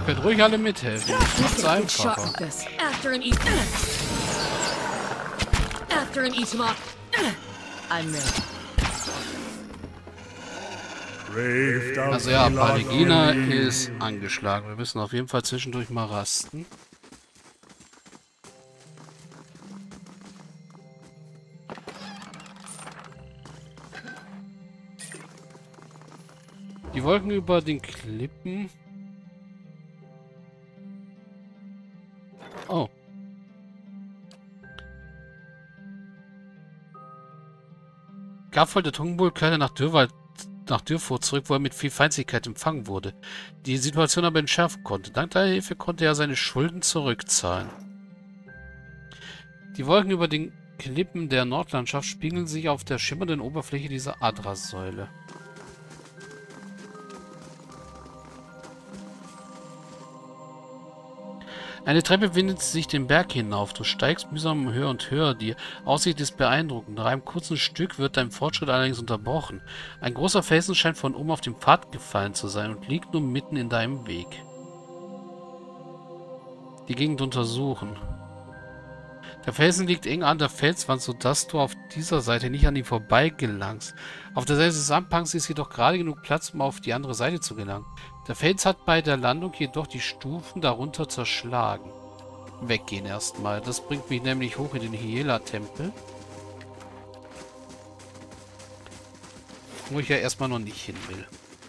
könnt ruhig alle mithelfen. Macht's einfacher. Also ja, Paligina ist angeschlagen. Wir müssen auf jeden Fall zwischendurch mal rasten. Die Wolken über den Klippen. Oh. Garfold der Tungenbull kehrte nach Dürrfurt zurück, wo er mit viel Feindseligkeit empfangen wurde, die Situation aber entschärfen konnte. Dank der Hilfe konnte er seine Schulden zurückzahlen. Die Wolken über den Klippen der Nordlandschaft spiegeln sich auf der schimmernden Oberfläche dieser Adra-Säule. Eine Treppe windet sich den Berg hinauf. Du steigst mühsam höher und höher. Die Aussicht ist beeindruckend. Nach einem kurzen Stück wird dein Fortschritt allerdings unterbrochen. Ein großer Felsen scheint von oben auf den Pfad gefallen zu sein und liegt nun mitten in deinem Weg. Die Gegend untersuchen. Der Felsen liegt eng an der Felswand, sodass du auf dieser Seite nicht an ihm vorbei gelangst. Auf der Seite des Abhangs ist jedoch gerade genug Platz, um auf die andere Seite zu gelangen. Der Fels hat bei der Landung jedoch die Stufen darunter zerschlagen. Weggehen erstmal. Das bringt mich nämlich hoch in den Hyela-Tempel. Wo ich ja erstmal noch nicht hin will.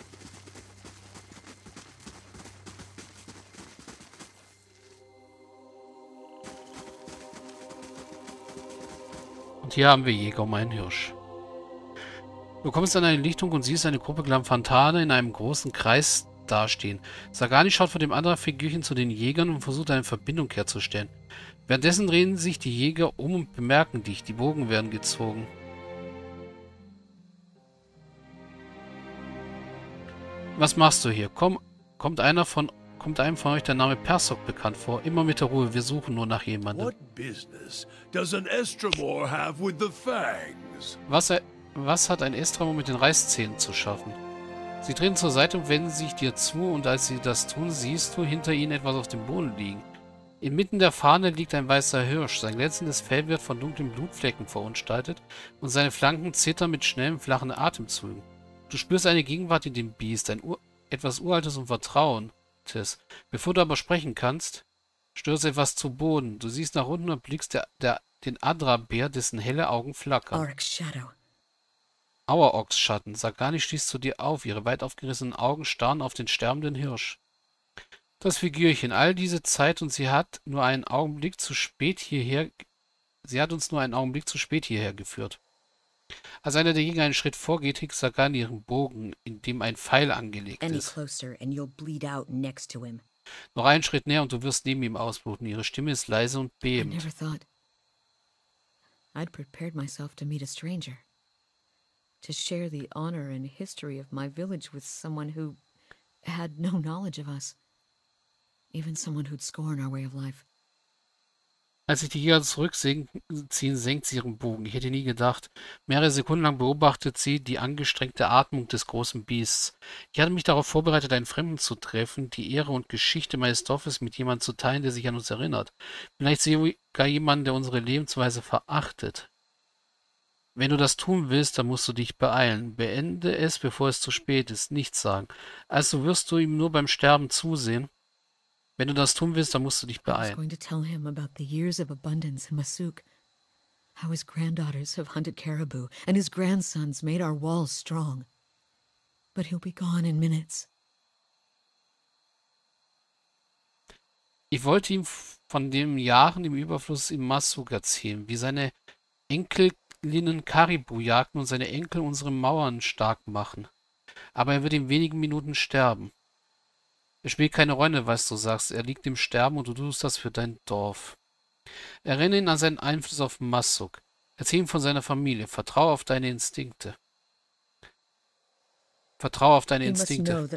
Und hier haben wir Jäger um einen Hirsch. Du kommst an eine Lichtung und siehst eine Gruppe Glamphantane in einem großen Kreis dastehen. Sagani schaut vor dem anderen Figürchen zu den Jägern und versucht eine Verbindung herzustellen. Währenddessen drehen sich die Jäger um und bemerken dich. Die Bogen werden gezogen. Was machst du hier? Kommt einem von euch der Name Persok bekannt vor? Immer mit der Ruhe, wir suchen nur nach jemandem. Was hat ein Estramor mit den Reißzähnen zu schaffen? Sie drehen zur Seite und wenden sich dir zu, und als sie das tun, siehst du hinter ihnen etwas auf dem Boden liegen. Inmitten der Fahne liegt ein weißer Hirsch. Sein glänzendes Fell wird von dunklen Blutflecken verunstaltet und seine Flanken zittern mit schnellen, flachen Atemzügen. Du spürst eine Gegenwart in dem Biest, etwas Uraltes und Vertrauendes. Bevor du aber sprechen kannst, stürzt etwas zu Boden. Du siehst nach unten und blickst den Adra-Bär, dessen helle Augen flackern. Auerochs-Schatten. Sagani schließt zu dir auf. Ihre weit aufgerissenen Augen starren auf den sterbenden Hirsch. Das Figürchen, all diese Zeit, und sie hat uns nur einen Augenblick zu spät hierher geführt. Als einer der Jäger einen Schritt vorgeht, hebt Sagani ihren Bogen, in dem ein Pfeil angelegt ist. Noch einen Schritt näher und du wirst neben ihm ausbluten. Ihre Stimme ist leise und bebend. To share the honor and history of my village with someone who had no knowledge of us. Even someone who'd scorn our way of life. Als sich die Jäger zurückziehen, senkt sie ihren Bogen. Ich hätte nie gedacht. Mehrere Sekunden lang beobachtet sie die angestrengte Atmung des großen Biests. Ich hatte mich darauf vorbereitet, einen Fremden zu treffen, die Ehre und Geschichte meines Dorfes mit jemandem zu teilen, der sich an uns erinnert. Vielleicht sogar jemanden, der unsere Lebensweise verachtet. Wenn du das tun willst, dann musst du dich beeilen. Beende es, bevor es zu spät ist. Nichts sagen. Also wirst du ihm nur beim Sterben zusehen. Wenn du das tun willst, dann musst du dich beeilen. I was going to tell him about the years of abundance in Masuk. How his granddaughters have hunted caribou and his grandsons made our walls strong. But he'll be gone in minutes. Ich wollte ihm von den Jahren im Überfluss in Masuk erzählen, wie seine Enkelinnen Karibu jagten und seine Enkel unsere Mauern stark machen. Aber er wird in wenigen Minuten sterben. Es spielt keine Rolle, was du sagst. Er liegt im Sterben und du tust das für dein Dorf. Erinnere ihn an seinen Einfluss auf Masuk. Erzähl ihm von seiner Familie. Vertraue auf deine Instinkte. Vertraue auf deine Instinkte.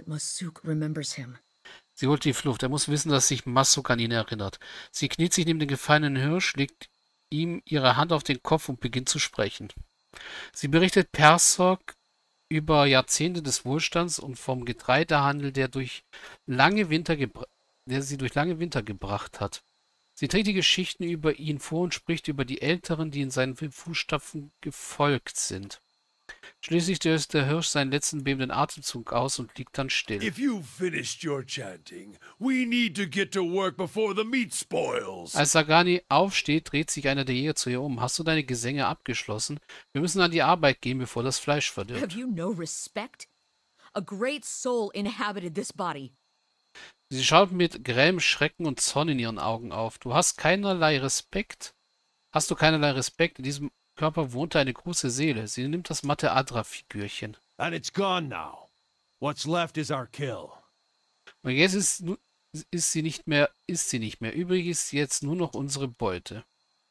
Sie holt die Flucht. Er muss wissen, dass sich Masuk an ihn erinnert. Sie kniet sich neben den gefallenen Hirsch, legt ihm ihre Hand auf den Kopf und beginnt zu sprechen. Sie berichtet Persok über Jahrzehnte des Wohlstands und vom Getreidehandel, der durch lange Winter der sie durch lange Winter gebracht hat. Sie trägt die Geschichten über ihn vor und spricht über die Älteren, die in seinen Fußstapfen gefolgt sind. Schließlich stößt der Hirsch seinen letzten bebenden Atemzug aus und liegt dann still. If you've finished your chanting, we need to get to work before the meat spoils. Als Sagani aufsteht, dreht sich einer der Jäger zu ihr um. Hast du deine Gesänge abgeschlossen? Wir müssen an die Arbeit gehen, bevor das Fleisch verdirbt. Have you no respect? A great soul inhabited this body. Sie schaut mit grellem Schrecken und Zorn in ihren Augen auf. Du hast keinerlei Respekt? Hast du keinerlei Respekt? In diesem Körper wohnte eine große Seele. Sie nimmt das matte Adra-Figürchen. And it's gone now. What's left is our kill. Und jetzt ist sie nicht mehr. Übrig ist jetzt nur noch unsere Beute.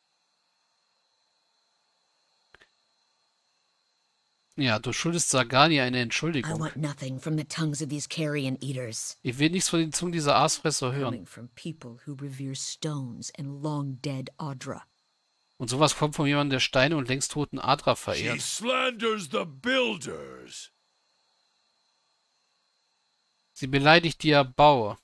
Ja, du schuldest Sagani eine I Entschuldigung. want nothing from the tongues of these carrion eaters. Ich will nichts von den Zungen dieser Aasfresser hören. Coming from people who revere stones and long dead Audra. Und sowas kommt von jemandem, der Steine und längst toten Adra She verehrt. slanders the builders. Sie beleidigt die Erbauer.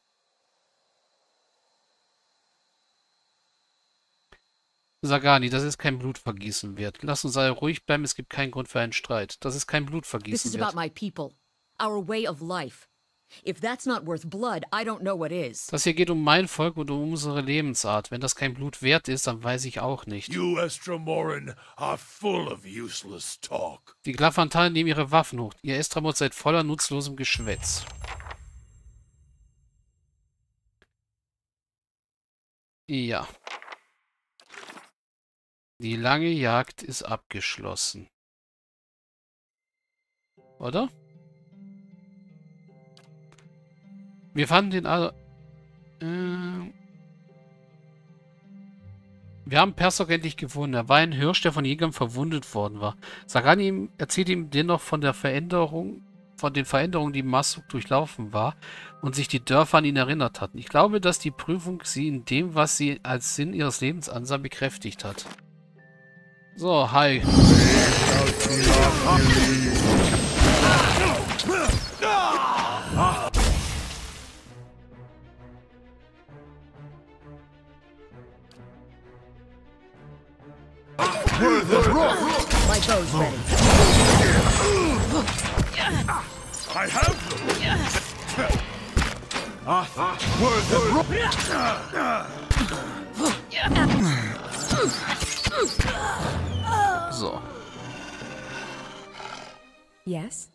Sagani, das ist kein Blutvergießen wert. Lass uns alle ruhig bleiben, es gibt keinen Grund für einen Streit. Das ist kein This Blutvergießen is about wert. my people, our way of life. If that's not worth blood, I don't know what is. Das hier geht um mein Volk und um unsere Lebensart. Wenn das kein Blut wert ist, dann weiß ich auch nicht. You Estramoran are full of useless talk. Die Glafantalen nehmen ihre Waffen hoch. Ihr Estramot seid voller nutzlosem Geschwätz. Ja. Die lange Jagd ist abgeschlossen. Oder? Wir fanden den wir haben Persok endlich gefunden. Er war ein Hirsch, der von Jägern verwundet worden war. Sagani erzählt ihm dennoch von den Veränderungen, die Masuk durchlaufen war und sich die Dörfer an ihn erinnert hatten. Ich glaube, dass die Prüfung sie in dem, was sie als Sinn ihres Lebens ansah, bekräftigt hat. So, hi. My bow's ready. I have them. So. Yes?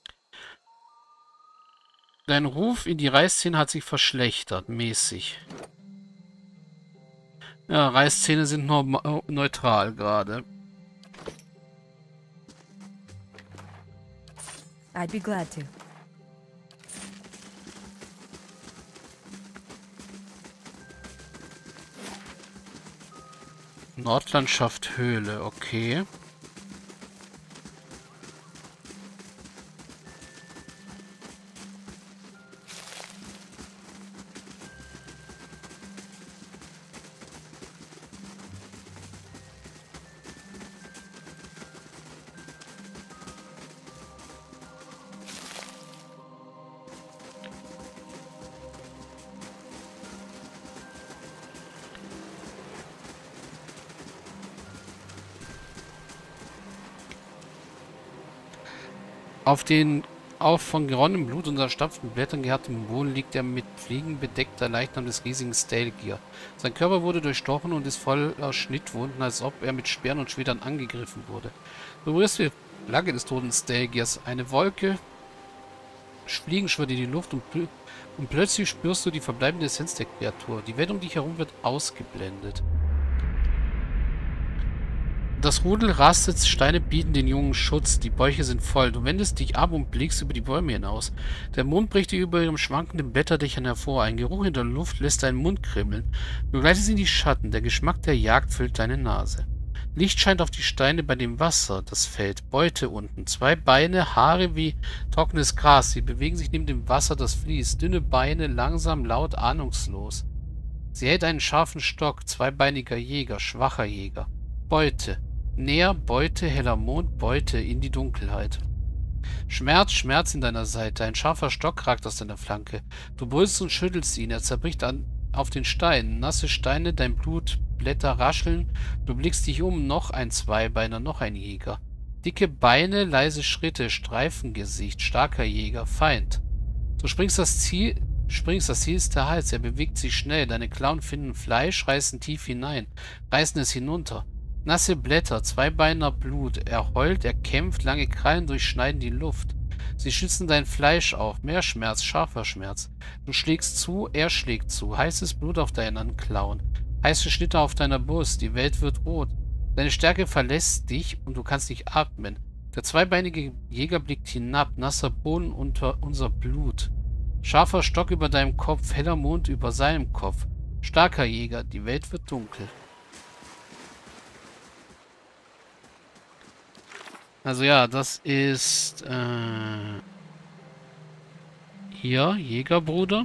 Dein Ruf in die Reißszene hat sich verschlechtert, mäßig. Ja, Reißzähne sind neutral gerade. I'd be glad to. Nordlandschaft Höhle, okay. Auf den von geronnenem Blut und zerstapften Blättern gehärteten Boden liegt der mit Fliegen bedeckter Leichnam des riesigen Stelgir. Sein Körper wurde durchstochen und ist voller Schnittwunden, als ob er mit Speeren und Schwertern angegriffen wurde. Du berührst die Flagge des toten Stelgiers. Eine Wolke Fliegen schwirrt in die Luft und plötzlich spürst du die verbleibende Essenz der Kreatur. Die Welt um dich herum wird ausgeblendet. Das Rudel rastet, Steine bieten den Jungen Schutz, die Bäuche sind voll. Du wendest dich ab und blickst über die Bäume hinaus. Der Mond bricht dir über ihrem schwankenden Blätterdächern hervor. Ein Geruch in der Luft lässt deinen Mund kribbeln. Du gleitest in die Schatten. Der Geschmack der Jagd füllt deine Nase. Licht scheint auf die Steine bei dem Wasser. Das Feld. Beute unten. 2 Beine, Haare wie trockenes Gras. Sie bewegen sich neben dem Wasser, das fließt. Dünne Beine, langsam, laut, ahnungslos. Sie hält einen scharfen Stock. 2beiniger Jäger, schwacher Jäger. Beute. Näher, Beute, heller Mond, Beute in die Dunkelheit. Schmerz, Schmerz in deiner Seite. Ein scharfer Stock ragt aus deiner Flanke. Du brüllst und schüttelst ihn. Er zerbricht auf den Stein. Nasse Steine, dein Blut, Blätter rascheln. Du blickst dich um. Noch ein Zweibeiner, noch ein Jäger. Dicke Beine, leise Schritte, Streifengesicht, starker Jäger, Feind. Du springst, das Ziel ist der Hals. Er bewegt sich schnell. Deine Klauen finden Fleisch, reißen tief hinein, reißen es hinunter. Nasse Blätter, Zweibeiner Blut. Er heult, er kämpft, lange Krallen durchschneiden die Luft. Sie schützen dein Fleisch auf. Mehr Schmerz, scharfer Schmerz. Du schlägst zu, er schlägt zu. Heißes Blut auf deinen Klauen. Heiße Schnitte auf deiner Brust. Die Welt wird rot. Deine Stärke verlässt dich und du kannst nicht atmen. Der zweibeinige Jäger blickt hinab. Nasser Boden unter unser Blut. Scharfer Stock über deinem Kopf. Heller Mond über seinem Kopf. Starker Jäger. Die Welt wird dunkel. Also ja, das ist hier, Jägerbruder.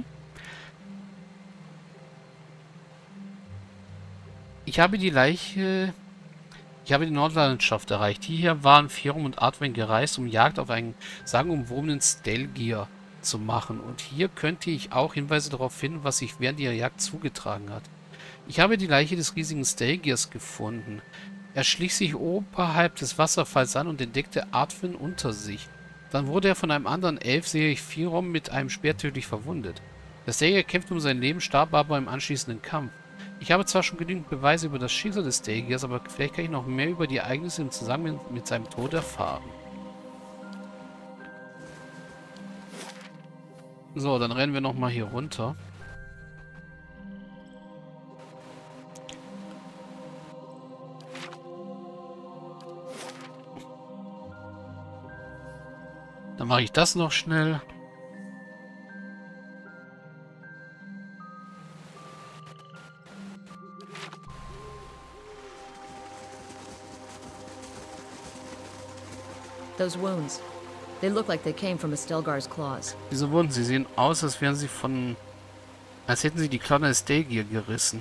Ich habe die Nordlandschaft erreicht. Hierher waren Firum und Artwen gereist, um Jagd auf einen sagenumwobenen Stelgier zu machen. Und hier könnte ich auch Hinweise darauf finden, was sich während ihrer Jagd zugetragen hat. Ich habe die Leiche des riesigen Stelgiers gefunden. Er schlich sich oberhalb des Wasserfalls an und entdeckte Artwen unter sich. Dann wurde er von einem anderen Elf, sehe ich Firom, mit einem Speer tödlich verwundet. Der Stelgier kämpfte um sein Leben, starb aber im anschließenden Kampf. Ich habe zwar schon genügend Beweise über das Schicksal des Stelgiers, aber vielleicht kann ich noch mehr über die Ereignisse im Zusammenhang mit seinem Tod erfahren. So, dann rennen wir nochmal hier runter. Dann mache ich das noch schnell. Those wounds. They look like they came from a Stelgar's claws. Diese Wunden, sie sehen aus, als wären sie als hätten sie die Klauen eines Stelgier gerissen.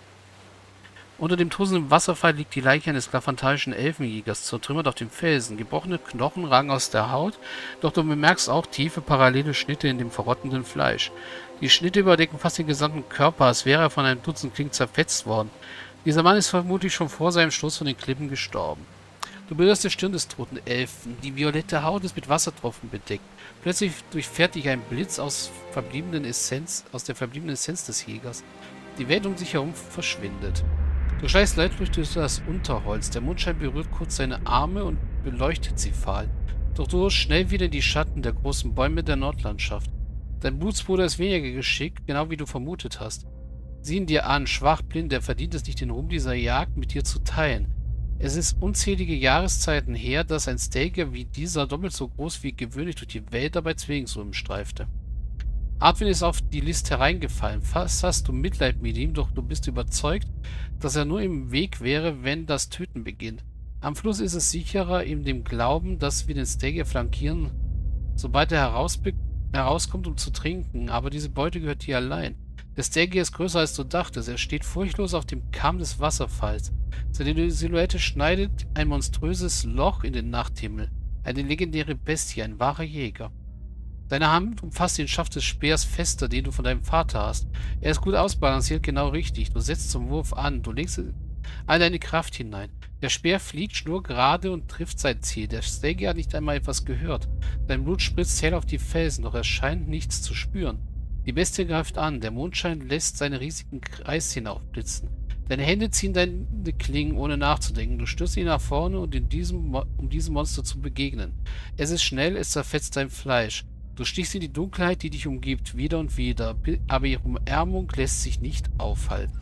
Unter dem tosenden Wasserfall liegt die Leiche eines glafantalischen Elfenjägers, zertrümmert auf dem Felsen. Gebrochene Knochen ragen aus der Haut, doch du bemerkst auch tiefe, parallele Schnitte in dem verrottenden Fleisch. Die Schnitte überdecken fast den gesamten Körper, als wäre er von einem Dutzend Klingen zerfetzt worden. Dieser Mann ist vermutlich schon vor seinem Stoß von den Klippen gestorben. Du berührst die Stirn des toten Elfen. Die violette Haut ist mit Wassertropfen bedeckt. Plötzlich durchfährt dich ein Blitz aus der verbliebenen Essenz des Jägers. Die Welt um dich herum verschwindet. Du schleichst leidlich durch das Unterholz. Der Mondschein berührt kurz seine Arme und beleuchtet sie fahl. Doch du wirst schnell wieder in die Schatten der großen Bäume der Nordlandschaft. Dein Blutsbruder ist weniger geschickt, genau wie du vermutet hast. Sieh ihn dir an, schwach, blind, er verdient es nicht, den Ruhm dieser Jagd mit dir zu teilen. Es ist unzählige Jahreszeiten her, dass ein Stelgier wie dieser doppelt so groß wie gewöhnlich durch die Wälder bei Zwillingsrüben streifte. Artwen ist auf die List hereingefallen. Fast hast du Mitleid mit ihm, doch du bist überzeugt, dass er nur im Weg wäre, wenn das Töten beginnt. Am Fluss ist es sicherer, in dem Glauben, dass wir den Stelgier flankieren, sobald er herauskommt, um zu trinken. Aber diese Beute gehört dir allein. Der Stelgier ist größer, als du dachtest. Er steht furchtlos auf dem Kamm des Wasserfalls. Seine Silhouette schneidet ein monströses Loch in den Nachthimmel. Eine legendäre Bestie, ein wahrer Jäger. Deine Hand umfasst den Schaft des Speers fester, den du von deinem Vater hast. Er ist gut ausbalanciert, genau richtig. Du setzt zum Wurf an. Du legst all deine Kraft hinein. Der Speer fliegt schnurgerade und trifft sein Ziel. Der Stelgier hat nicht einmal etwas gehört. Dein Blut spritzt hell auf die Felsen, doch er scheint nichts zu spüren. Die Bestie greift an. Der Mondschein lässt seine riesigen Kreis hinaufblitzen. Deine Hände ziehen deine Klingen, ohne nachzudenken. Du stürzt ihn nach vorne, um diesem Monster zu begegnen. Es ist schnell, es zerfetzt dein Fleisch. Du stichst in die Dunkelheit, die dich umgibt, wieder und wieder, aber ihre Umarmung lässt sich nicht aufhalten.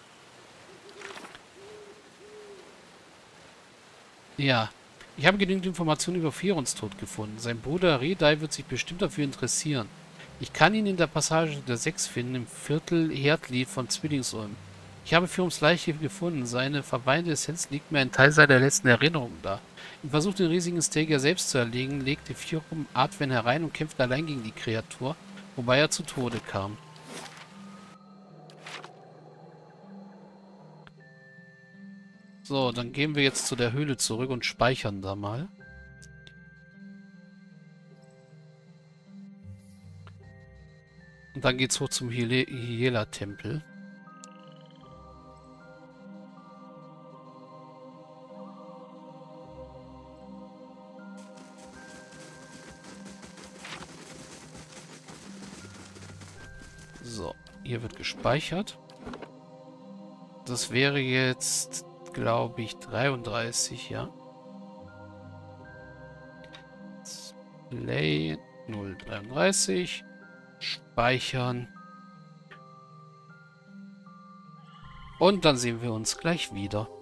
Ja, ich habe genügend Informationen über Firons Tod gefunden. Sein Bruder Redai wird sich bestimmt dafür interessieren. Ich kann ihn in der Passage der 6 finden, im Viertel Herdlied von Zwillingsulm. Ich habe Firons Leiche gefunden. Seine verweinte Essenz liegt mir ein Teil seiner letzten Erinnerungen da. Im Versuch, den riesigen Stelgier selbst zu erlegen, legte Firum Artwen herein und kämpfte allein gegen die Kreatur, wobei er zu Tode kam. So, dann gehen wir jetzt zu der Höhle zurück und speichern da mal. Und dann geht's hoch zum Hyela-Tempel. So, hier wird gespeichert. Das wäre jetzt, glaube ich, 33, ja. Play 033. Speichern. Und dann sehen wir uns gleich wieder.